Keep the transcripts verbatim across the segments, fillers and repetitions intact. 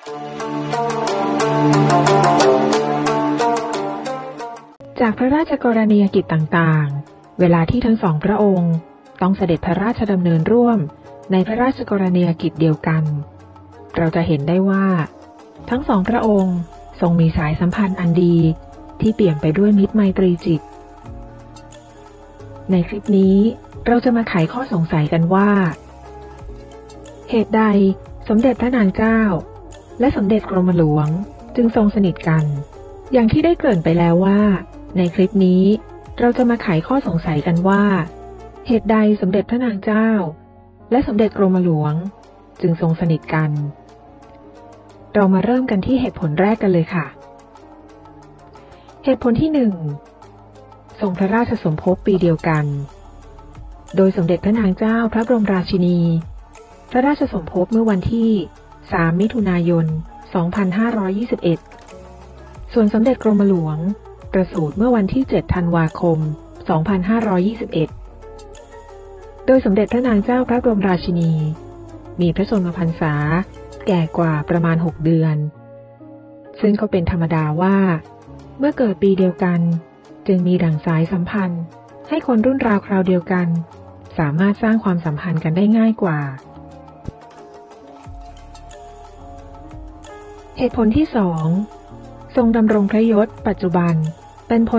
จากพระราชกรณียกิจต่างๆเวลาที่ทั้งสองพระองค์ต้องเสด็จพระราชดำเนินร่วมในพระราชกรณียกิจเดียวกันเราจะเห็นได้ว่าทั้งสองพระองค์ทรงมีสายสัมพันธ์อันดีที่เปี่ยมไปด้วยมิตรไมตรีจิตในคลิปนี้เราจะมาไขข้อสงสัยกันว่าเหตุใดสมเด็จพระนางเจ้าและสมเด็จกรมหลวงจึงทรงสนิทกันอย่างที่ได้เกริ่นไปแล้วว่าในคลิปนี้เราจะมาไขข้อสงสัยกันว่าเหตุใดสมเด็จพระนางเจ้าและสมเด็จกรมหลวงจึงทรงสนิทกันเรามาเริ่มกันที่เหตุผลแรกกันเลยค่ะเหตุผลที่หนึ่งทรงพระราชสมภพปีเดียวกันโดยสมเด็จพระนางเจ้าพระบรมราชินีพระราชสมภพเมื่อวันที่สามมิถุนายนสองพันห้าร้อยยี่สิบเอ็ดส่วนสมเด็จกรมหลวงประสูติเมื่อวันที่เจ็ดธันวาคมสองพันห้าร้อยยี่สิบเอ็ดโดยสมเด็จพระนางเจ้าพระบรมราชินีมีพระชนมพรรษาแก่กว่าประมาณหกเดือนซึ่งก็เป็นธรรมดาว่าเมื่อเกิดปีเดียวกันจึงมีดั่งสายสัมพันธ์ให้คนรุ่นราวคราวเดียวกันสามารถสร้างความสัมพันธ์กันได้ง่ายกว่าเหตุผลที่สองทรงดำรงพระยศปัจจุบันเป็นพล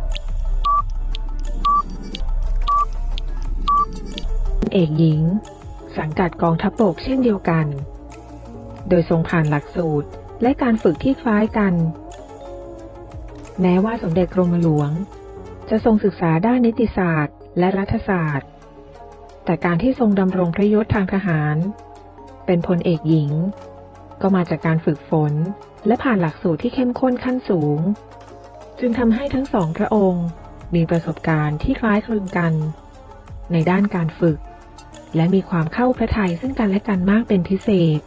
เอกหญิงสังกัดกองทัพบกเช่นเดียวกันโดยทรงผ่านหลักสูตรและการฝึกที่คล้ายกันแม้ว่าสมเด็จกรมหลวงจะทรงศึกษาด้านนิติศาสตร์และรัฐศาสตร์แต่การที่ทรงดำรงพระยศทางทหารเป็นพลเอกหญิงก็มาจากการฝึกฝนและผ่านหลักสูตรที่เข้มข้นขั้นสูงจึงทำให้ทั้งสองพระองค์มีประสบการณ์ที่คล้ายคลึงกันในด้านการฝึกและมีความเข้าพระทัยซึ่งกันและกันมากเป็นพิเศษ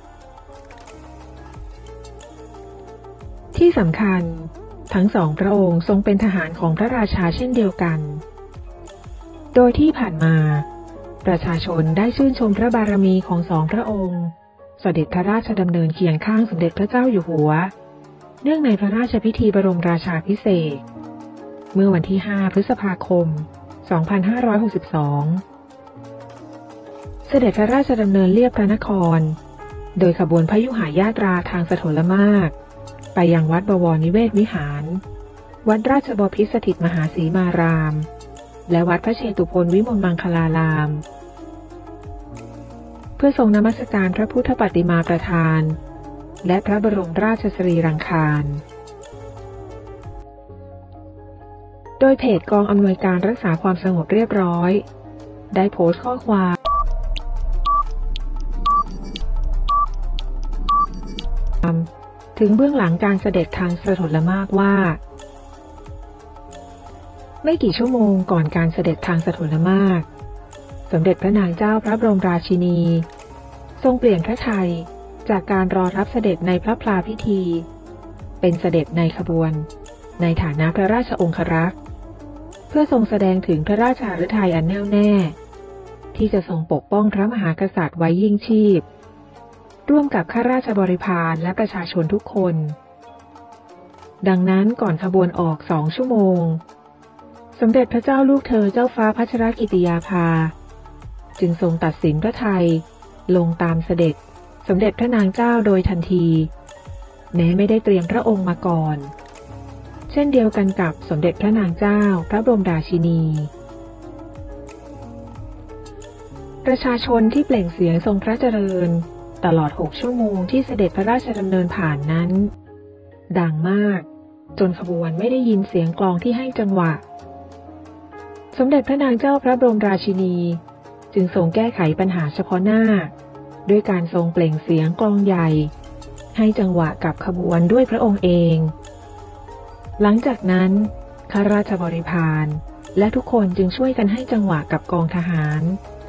ที่สำคัญทั้งสองพระองค์ทรงเป็นทหารของพระราชาเช่นเดียวกันโดยที่ผ่านมาประชาชนได้ชื่นชมพระบารมีของสองพระองค์เสด็จพระราชดำเนินเคียงข้างสมเด็จพระเจ้าอยู่หัวเนื่องในพระราชพิธีบรมราชาภิเษกเมื่อวันที่ห้าพฤษภาคมสองพันห้าร้อยหกสิบสองเสด็จพระราชดำเนินเลียบพระนครโดยขบวนพยุหญาตราทางสถลมากไปยังวัดบวรนิเวศวิหารวัดราชบพิตรสถิตมหาสีมารามและวัดพระเชตุพนวิมลมังคลารามเพื่อทรงนมัสการพระพุทธปฏิมาประธานและพระบรมราชสรีรังคารโดยเพจกองอำนวยการรักษาความสงบเรียบร้อยได้โพสต์ข้อความถึงเบื้องหลังการเสด็จทางสถลมากว่าไม่กี่ชั่วโมงก่อนการเสด็จทางสถลมากสมเด็จพระนางเจ้าพระบรมราชินีทรงเปลี่ยนพระทัยจากการรอรับเสด็จในพระพลาพิธีเป็นเสด็จในขบวนในฐานะพระราชองครักษ์เพื่อทรงแสดงถึงพระราชฤทัยอันแน่วแน่ที่จะทรงปกป้องพระมหากษัตริย์ไว้ยิ่งชีพร่วมกับข้าราชบริพารและประชาชนทุกคนดังนั้นก่อนขบวนออกสองชั่วโมงสมเด็จพระเจ้าลูกเธอเจ้าฟ้าพัชรกิติยาภาจึงทรงตัดสินพระทัยลงตามเสด็จสมเด็จพระนางเจ้าโดยทันทีแม้ไม่ได้เตรียมพระองค์มาก่อนเช่นเดียวกันกับสมเด็จพระนางเจ้าพระบรมราชินีประชาชนที่เปล่งเสียงทรงพระเจริญตลอดหกชั่วโมงที่เสด็จพระราชดำเนินผ่านนั้นดังมากจนขบวนไม่ได้ยินเสียงกลองที่ให้จังหวะสมเด็จพระนางเจ้าพระบรมราชินีจึงทรงแก้ไขปัญหาเฉพาะหน้าด้วยการทรงเปล่งเสียงกลองใหญ่ให้จังหวะกับขบวนด้วยพระองค์เองหลังจากนั้นข้าราชบริพารและทุกคนจึงช่วยกันให้จังหวะกับกองทหาร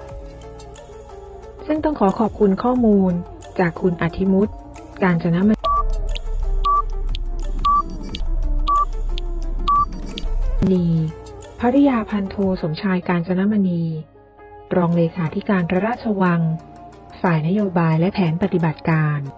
ซึ่งต้องขอขอบคุณข้อมูลจากคุณอธิมุต กาญจนมณีภริยาพันโทสมชายกาญจนมณีรองเลขาธิการพระราชวังฝ่ายนโยบายและแผนปฏิบัติการ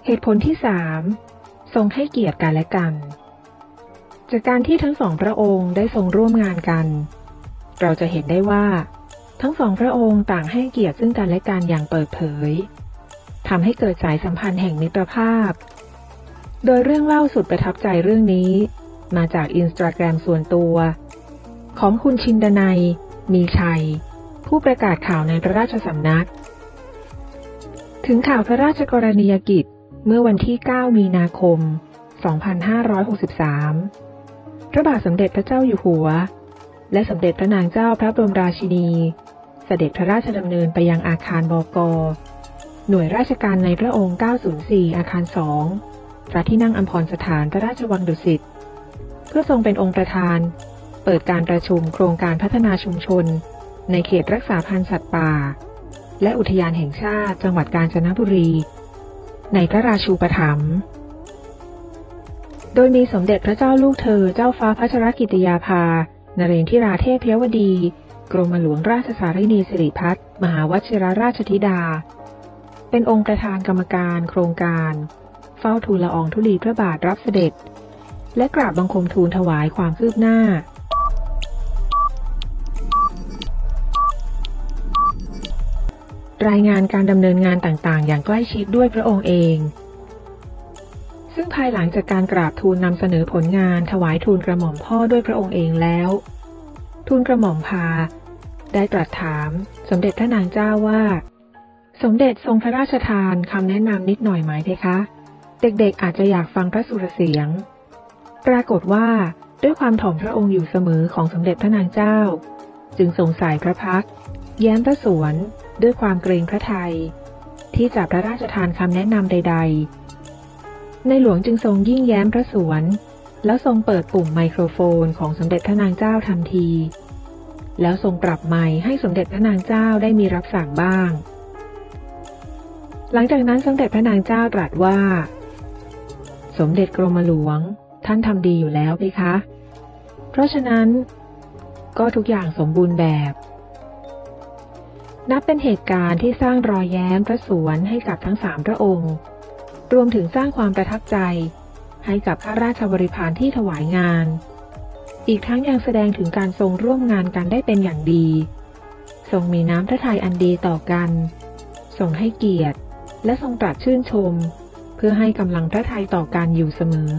เหตุผลที่สามทรงให้เกียรติกันและกันจากการที่ทั้งสองพระองค์ได้ทรงร่วมงานกันเราจะเห็นได้ว่าทั้งสองพระองค์ต่างให้เกียรติซึ่งกันและกันอย่างเปิดเผยทำให้เกิดสายสัมพันธ์แห่งมิตรภาพโดยเรื่องเล่าสุดประทับใจเรื่องนี้มาจากอินสตาแกรมส่วนตัวของคุณชินดนัยมีชัยผู้ประกาศข่าวในพระราชสำนักถึงข่าวพระราชกรณียกิจเมื่อวันที่เก้ามีนาคมสองพันห้าร้อยหกสิบสามพระบาทสมเด็จพระเจ้าอยู่หัวและสมเด็จพระนางเจ้าพระบรมราชินีเสด็จพระราชดำเนินไปยังอาคารบก.หน่วยราชการในพระองค์เก้าศูนย์สี่อาคารสองพระที่นั่งอัมพรสถานพระราชวังดุสิตเพื่อทรงเป็นองค์ประธานเปิดการประชุมโครงการพัฒนาชุมชนในเขตรักษาพันธุ์สัตว์ป่าและอุทยานแห่งชาติจังหวัดกาญจนบุรีในพระราชูปถัมภ์โดยมีสมเด็จพระเจ้าลูกเธอเจ้าฟ้าพัชรกิติยาภานเรนทิราเทพยวดีกรมหลวงราชสารินีสิริพัฒน์มหาวชิรราชธิดาเป็นองค์ประธานกรรมการโครงการเฝ้าทูลละอองธุลีพระบาทรับเสด็จและกราบบังคมทูลถวายความคืบหน้ารายงานการดำเนินงานต่างๆอย่างใกล้ชิดด้วยพระองค์เองซึ่งภายหลังจากการกราบทูลนำเสนอผลงานถวายทูลกระหม่อมพ่อด้วยพระองค์เองแล้วทูลกระหม่อมพาได้ตรัสถามสมเด็จพระนางเจ้าว่าสมเด็จทรงพระราชทานคำแนะนำนิดหน่อยไหมเพคะเด็กๆอาจจะอยากฟังพระสุรเสียงปรากฏว่าด้วยความถ่อมพระองค์อยู่เสมอของสมเด็จพระนางเจ้าจึงทรงสายพระพักตร์แย้มพระสวนด้วยความเกรงพระทัยที่จะพระราชทานคำแนะนำใดๆในหลวงจึงทรงยิ่งแย้มพระสวนแล้วทรงเปิดปุ่มไมโครโฟนของสมเด็จพระนางเจ้าทันทีแล้วทรงปรับไมค์ให้สมเด็จพระนางเจ้าได้มีรับสั่งบ้างหลังจากนั้นสมเด็จพระนางเจ้าตรัสว่าสมเด็จกรมหลวงท่านทำดีอยู่แล้วเพคะเพราะฉะนั้นก็ทุกอย่างสมบูรณ์แบบนับเป็นเหตุการณ์ที่สร้างรอยแย้มพระสวนให้กับทั้งสามพระองค์รวมถึงสร้างความประทับใจให้กับข้าราชบริพารที่ถวายงานอีกทั้งยังแสดงถึงการทรงร่วมงานกันได้เป็นอย่างดีทรงมีน้ำพระทัยอันดีต่อกันทรงให้เกียรติและทรงตรัสชื่นชมเพื่อให้กำลังพระทัยต่อกันอยู่เสมอ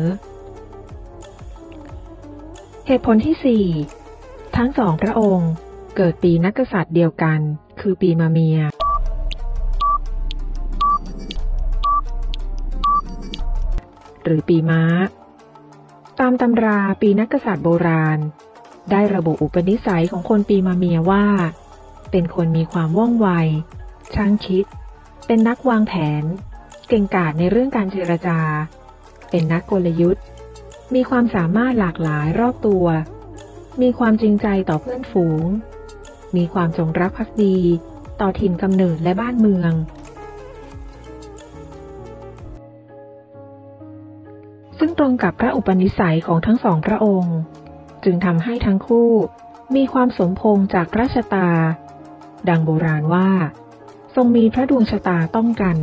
เหตุผลที่สี่ทั้งสองพระองค์เกิดปีนักกษัตริย์เดียวกันคือปีมะเมียหรือปีม้าตามตำราปีนักกษัตริย์โบราณได้ระบุอุปนิสัยของคนปีมะเมียว่าเป็นคนมีความว่องไวช่างคิดเป็นนักวางแผนเก่งกาจในเรื่องการเจรจาเป็นนักกลยุทธ์มีความสามารถหลากหลายรอบตัวมีความจริงใจต่อเพื่อนฝูงมีความจงรักภักดีต่อถิ่นกำเนิดและบ้านเมืองซึ่งตรงกับพระอุปนิสัยของทั้งสองพระองค์จึงทำให้ทั้งคู่มีความสมพงษ์จากพระชะตาดังโบราณว่าทรงมีพระดวงชะตาต้องกัน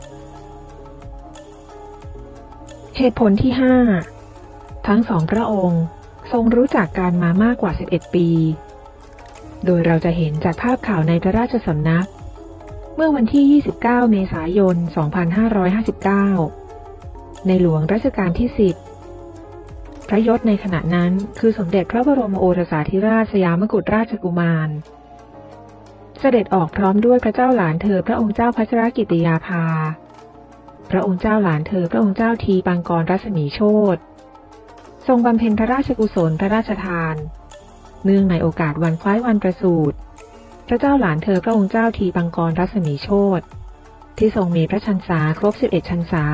เหตุผลที่ห้าทั้งสองพระองค์ทรงรู้จักกันมามากกว่าสิบเอ็ดปีโดยเราจะเห็นจากภาพข่าวในพระราชสำนักเมื่อวันที่ยี่สิบเก้าเมษายนสองพันห้าร้อยห้าสิบเก้าในหลวงรัชกาลที่สิบพระยศในขณะนั้นคือสมเด็จพระบรมโอรสาธิราชสยามกุฎราชกุมารเสด็จออกพร้อมด้วยพระเจ้าหลานเธอพระองค์เจ้าพัชรกิติยาภาพระองค์เจ้าหลานเธอพระองค์เจ้าทีปังกรรัศมีโชติทรงบำเพ็ญพระราชกุศลพระราชทานเนื่องในโอกาสวันคล้ายวันประสูติพระเจ้าหลานเธอพระองค์เจ้าทีปังกรรัศมีโชติที่ทรงมีพระชรรษาครบสิบเอ็ดพรรษา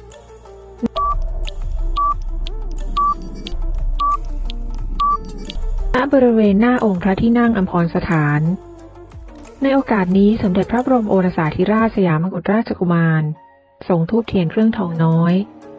ณบริเวณหน้าองค์พระที่นั่งอัมพรสถานในโอกาสนี้สมเด็จพระบรมโอรสาธิราชสยามกุฎราชกุมารทรงธูปเทียนเครื่องทองน้อย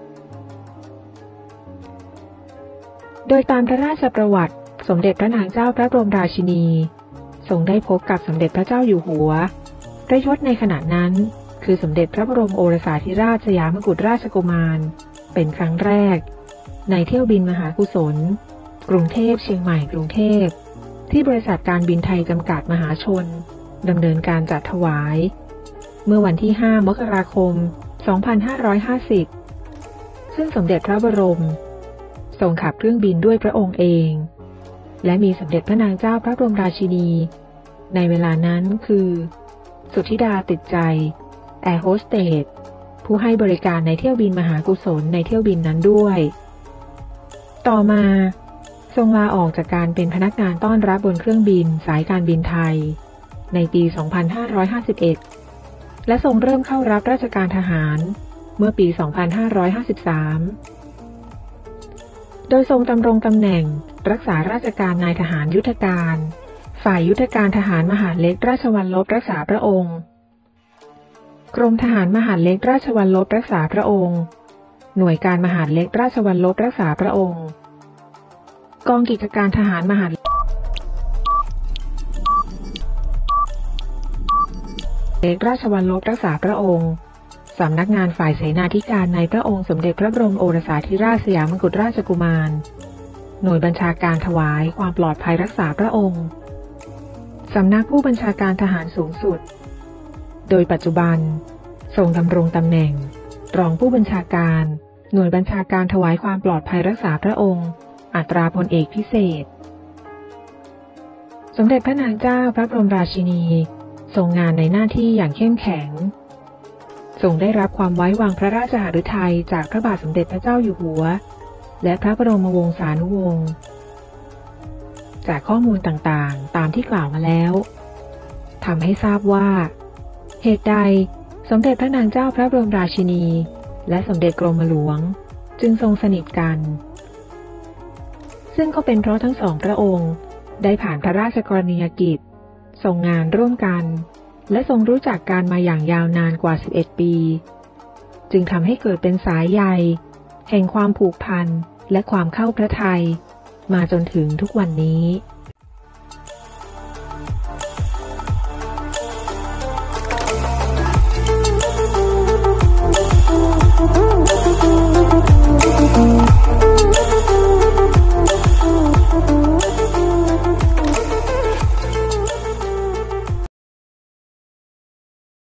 โดยตามพระราชประวัติสมเด็จพระนางเจ้าพระบรมราชินีทรงได้พบกับสมเด็จพระเจ้าอยู่หัวพระยศในขณะนั้นคือสมเด็จพระบรมโอรสาธิราชสยามกุฎราชกุมารเป็นครั้งแรกในเที่ยวบินมหากุศลกรุงเทพเชียงใหม่กรุงเทพที่บริษัทการบินไทยจำกัดมหาชนดำเนินการจัดถวายเมื่อวันที่ห้ามกราคมสองพันห้าร้อยห้าสิบซึ่งสมเด็จพระบรมทรงขับเครื่องบินด้วยพระองค์เองและมีสมเด็จพระนางเจ้าพระบรมราชินีในเวลานั้นคือสุทธิดาติดใจแอร์โฮสเตสผู้ให้บริการในเที่ยวบินมหากุศลในเที่ยวบินนั้นด้วยต่อมาทรงลาออกจากการเป็นพนักงานต้อนรับบนเครื่องบินสายการบินไทยในปี สองพันห้าร้อยห้าสิบเอ็ด และทรงเริ่มเข้ารับราชการทหารเมื่อปี สองพันห้าร้อยห้าสิบสาม โดยทรงดำรงตำแหน่งรักษาราชการนายทหารยุทธการฝ่ายยุทธการทหารมหาดเล็กราชวัลลบรักษาพระองค์กรมทหารมหาดเล็กราชวัลลบรักษาพระองค์หน่วยการมหาดเล็กราชวัลลบรักษาพระองค์กองกิจการทหารมหาดเล็กราชวัลลบรักษาพระองค์สำนักงานฝ่ายเสนาธิการในพระองค์สมเด็จพระบรมโอรสาธิราชสยามกุฎราชกุมารหน่วยบัญชาการถวายความปลอดภัยรักษาพระองค์สำนักผู้บัญชาการทหารสูงสุดโดยปัจจุบันทรงดำรงตำแหน่งรองผู้บัญชาการหน่วยบัญชาการถวายความปลอดภัยรักษาพระองค์อัตราพลเอกพิเศษสมเด็จพระนางเจ้าพระบรมราชินีทรงงานในหน้าที่อย่างเข้มแข็งทรงได้รับความไว้วางพระราชหฤทัยจากพระบาทสมเด็จพระเจ้าอยู่หัวและพระบรมวงศานุวงศ์จากข้อมูลต่างๆตามที่กล่าวมาแล้วทำให้ทราบว่าเหตุใดสมเด็จพระนางเจ้าพระบรมราชินีและสมเด็จกรมหลวงจึงทรงสนิทกันซึ่งก็เป็นเพราะทั้งสองพระองค์ได้ผ่านพระราชกรณียกิจทรงงานร่วมกันและทรงรู้จักกันมาอย่างยาวนานกว่าสิบเอ็ดปีจึงทำให้เกิดเป็นสายใยแห่งความผูกพันและความเข้าพระทัยมาจนถึงทุกวันนี้